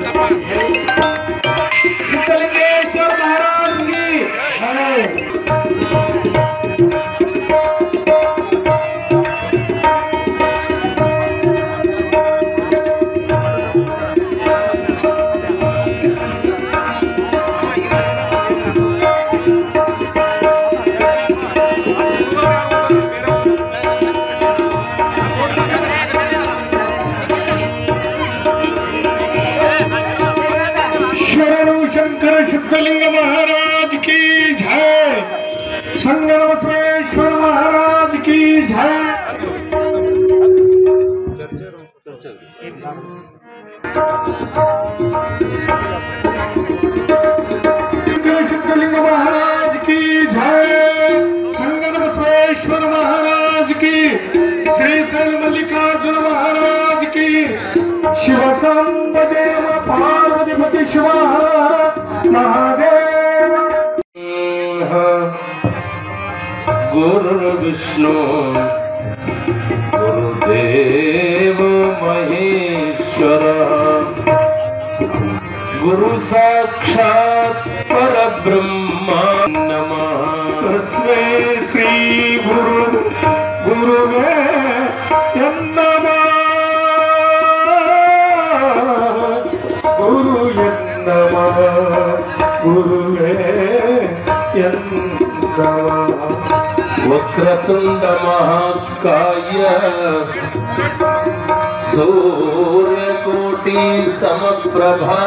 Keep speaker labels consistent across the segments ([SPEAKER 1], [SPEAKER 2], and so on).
[SPEAKER 1] सिद्धलिंगेश्वर महाराज की सिद्धलिंग महाराज की जय। शंकर बसवेश्वर महाराज की जय। सिद्धलिंग महाराज की जय। शंकर बसवेश्वर महाराज की। श्री शैल मल्लिकार्जुन महाराज की। शिव संबदेव पार्वतीपति शिव महादेव। गुरु विष्णु गुरुदेव महेश्वर गुरु साक्षात् परब्रह्म नमः। तस्मै श्री गुरु गुरुवे नमः। गुरु नमः गुरुवे नमः। वक्रतुंड महाकाय सूर्यकोटि समप्रभा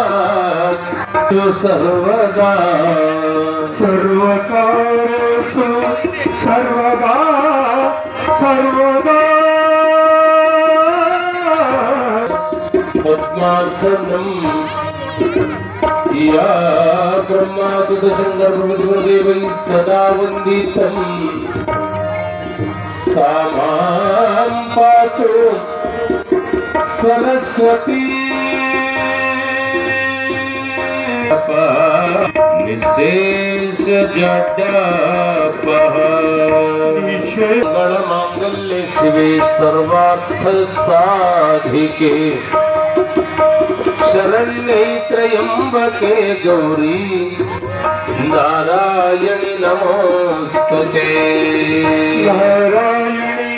[SPEAKER 1] सर्वदा सर्वकार्येषु सर्वदा सर्वदा पद्मासनम् या ब्रह्मादुदशंकरदेवैः सदा वन्दितम् सा मां पातु सरस्वती। निशेष जडापः मंगलमांगल्ये शिवे सर्वार्थ साधिके शरण्ये त्र्यंबके गौरी नारायणी नमोस्तुते। नारायणी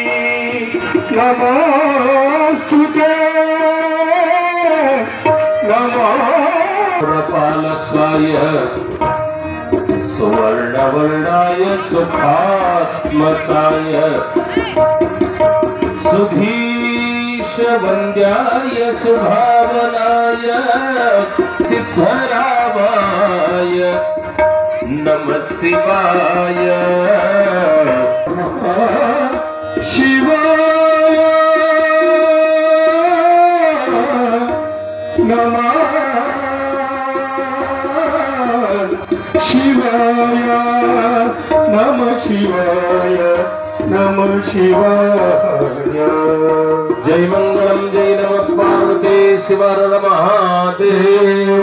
[SPEAKER 1] नमोस्तुते। नमो प्रपालकाय सुवर्णवर्णाय सुखात्मकाय सुधीश वन्द्याय सुभावनाय सिद्धरामाय नमः शिवाय। शिवाय नमः शिवाय नमः शिवाय नमः शिवाय। जय मंगलम जय नमः पार्वती शिव हर महादेव।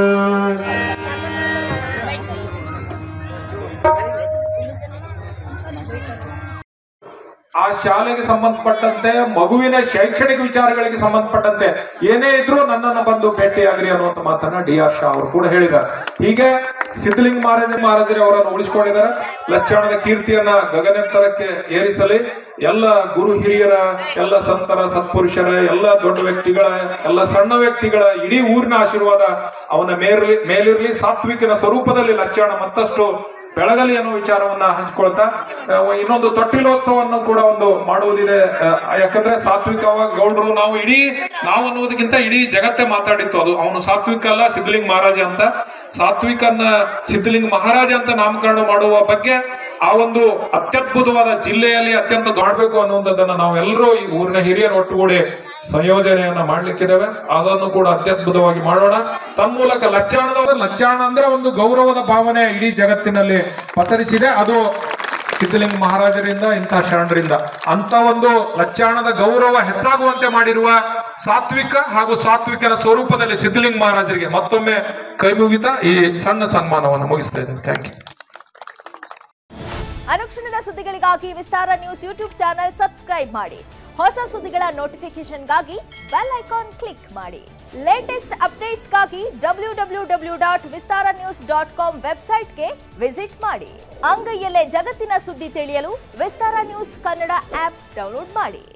[SPEAKER 2] ಆ ಶಾಲೆಗೆ ಸಂಬಂಧಪಟ್ಟಂತೆ ಮಗುವಿನ ಶೈಕ್ಷಣಿಕ ವಿಚಾರಗಳಿಗೆ ಸಂಬಂಧಪಟ್ಟಂತೆ ಏನೇ ಇದ್ರೂ ನನ್ನನ್ನು ಬಂದು ಭೇಟಿಯಾಗ್ರಿ ಅನ್ನುವಂತ ಮಾತನ್ನ ಡಿ.ಆರ್. ಶಾ ಅವರು ಕೂಡ ಹೇಳಿದ್ದಾರೆ. ಹೀಗೆ ಸಿದ್ಧಲಿಂಗ ಮಹಾರಾಜರೇ ಅವರನ್ನು ಉಳಿಸಿಕೊಂಡಿದ್ದಾರೆ. ಲಕ್ಷಣದ ಕೀರ್ತಿಯನ್ನ ಗಗನೆತ್ತರಕ್ಕೆ ಏರಿಸಲಿ. ಎಲ್ಲ ಗುರು ಹಿರಿಯರ, ಎಲ್ಲ ಸಂತರ, ಸತ್ಪುರುಷರ, ಎಲ್ಲ ದೊಡ್ಡ ವ್ಯಕ್ತಿಗಳ, ಎಲ್ಲ ಸಣ್ಣ ವ್ಯಕ್ತಿಗಳ, ಇಡೀ ಊರಿನ ಆಶೀರ್ವಾದ ಅವನ ಮೇಲಿರ್ಲಿ. ಸಾತ್ವಿಕನ ಸ್ವರೂಪದಲ್ಲಿ ಲಕ್ಷಣ ಮತ್ತಷ್ಟು ಬೆಳಗಲಿ ಅನ್ನೋ ವಿಚಾರವನ್ನ ಹಂಚ್ಕೊಳ್ತಾ ಇನ್ನೊಂದು ತೊಟ್ಟಿಲೋತ್ಸವವನ್ನು ಕೂಡ ಒಂದು ಮಾಡುವುದಿದೆ. ಯಾಕಂದ್ರೆ ಸಾತ್ವಿಕವಾಗಿ ಗೌಡ್ರು ನಾವು ಅನ್ನೋದಕ್ಕಿಂತ ಇಡೀ ಜಗತ್ತೇ ಮಾತಾಡಿತ್ತು. ಅದು ಅವನು ಸಾತ್ವಿಕ ಅಲ್ಲ, ಸಿದ್ಧಲಿಂಗ ಮಹಾರಾಜ ಅಂತ. ಸಾತ್ವಿಕನ್ನ ಸಿದ್ಧಲಿಂಗ ಮಹಾರಾಜ ಅಂತ ನಾಮಕರಣ ಮಾಡುವ ಬಗ್ಗೆ ಆ ಒಂದು ಅತ್ಯದ್ಭುತವಾದ ಜಿಲ್ಲೆಯಲ್ಲಿ ಅತ್ಯಂತ ದೊಡ್ಡಬೇಕು ಅನ್ನುವಂಥದ್ದನ್ನ ನಾವೆಲ್ಲರೂ ಈ ಊರಿನ ಹಿರಿಯರು ಒಟ್ಟುಗೂಡಿ ಸಂಯೋಜನೆಯನ್ನ ಮಾಡ್ಲಿಕ್ಕಿದ್ದೇವೆ. ಅದನ್ನು ಕೂಡ ಅತ್ಯದ್ಭುತವಾಗಿ ಮಾಡೋಣ. ತನ್ಮೂಲಕ ಲಚ್ಚಾಣ ಅಂದ್ರೆ ಒಂದು ಗೌರವದ ಭಾವನೆ ಇಡೀ ಜಗತ್ತಿನಲ್ಲಿ ಪಸರಿಸಿದೆ. ಅದು ಸಿದ್ಧಲಿಂಗ ಮಹಾರಾಜರಿಂದ, ಇಂತಹ ಶರಣರಿಂದ ಅಂತ ಒಂದು ಲಚ್ಚಾಣದ ಗೌರವ ಹೆಚ್ಚಾಗುವಂತೆ ಮಾಡಿರುವ ಸಾತ್ವಿಕ ಹಾಗೂ ಸಾತ್ವಿಕನ ಸ್ವರೂಪದಲ್ಲಿ ಸಿದ್ಧಲಿಂಗ ಮಹಾರಾಜರಿಗೆ ಮತ್ತೊಮ್ಮೆ ಕೈ ಮುಗಿತಾ ಈ ಸಣ್ಣ ಸನ್ಮಾನವನ್ನು ಮುಗಿಸ್ತಾ ಇದ್ದೇನೆ. Thank you.
[SPEAKER 3] ಅನುಕ್ಷಣದ ಸುದ್ದಿಗಳಿಗಾಗಿ Vistara news YouTube channel subscribe ಮಾಡಿ. ಹೊಸ ಸುದ್ದಿಗಳ ನೋಟಿಫಿಕೇಶನ್ಗಾಗಿ ಬೆಲ್ ಐಕಾನ್ ಕ್ಲಿಕ್ ಮಾಡಿ. ಲೇಟೆಸ್ಟ್ ಅಪ್ಡೇಟ್ಸ್ಗಾಗಿ www.vistaranews.com ವೆಬ್ಸೈಟ್ಗೆ ವಿಸಿಟ್ ಮಾಡಿ. ಅಂಗೈಯಲ್ಲೇ ಜಗತ್ತಿನ ಸುದ್ದಿ ತಿಳಿಯಲು Vistara news Kannada app download ಮಾಡಿ.